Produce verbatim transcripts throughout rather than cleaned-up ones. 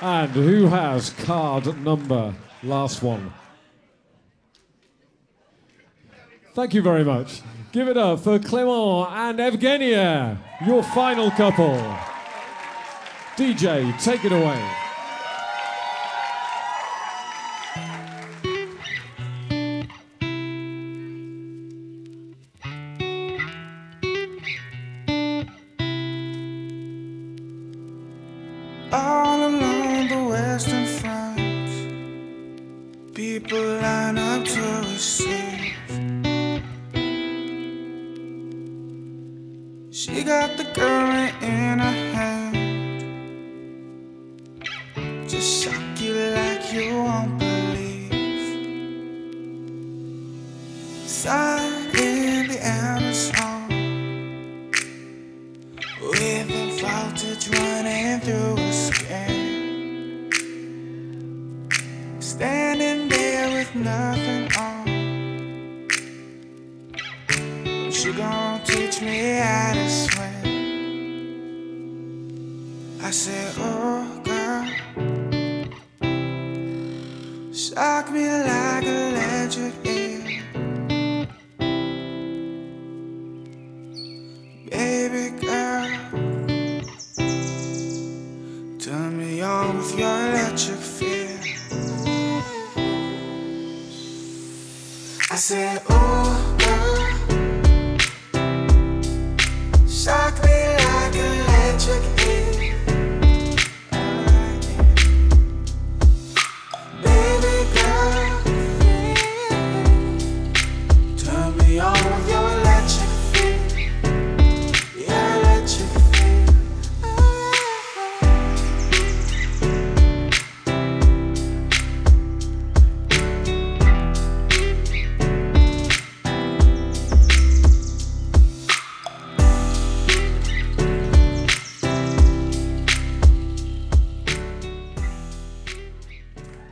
And who has card number last one? Thank you very much. Give it up for Clement and Evgenia, your final couple. D J, take it away. All along the Western Front, people line up to receive. She got the current in her hand, just shock you like you won't believe. Sun in the Amazon, with the voltage running through her skin. Standing there with nothing on, she gon' teach me how to swim. I said, oh girl, shock me like electric eel. Baby girl, turn me on with your electric feel. I said, oh girl, shock me like electric eel. Baby girl, turn me on with your electric feel. Your electric feel.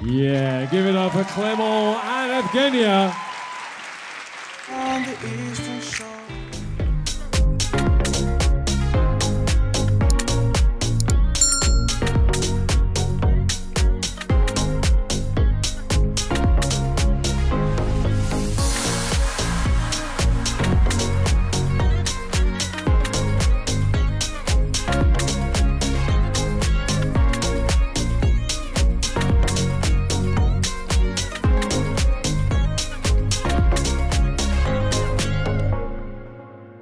Yeah, give it up for Clement and Evgenia. On the eastern